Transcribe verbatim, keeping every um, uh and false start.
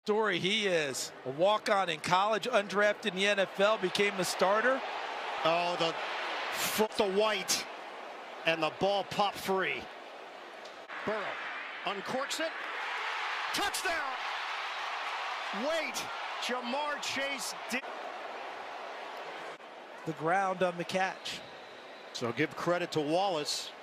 Story he is. A walk-on in college, undrafted in the N F L, became a starter. Oh, the foot the white, and the ball popped free. Burrow uncorks it. Touchdown! Wait, Jamar Chase did. The ground on the catch. So give credit to Wallace.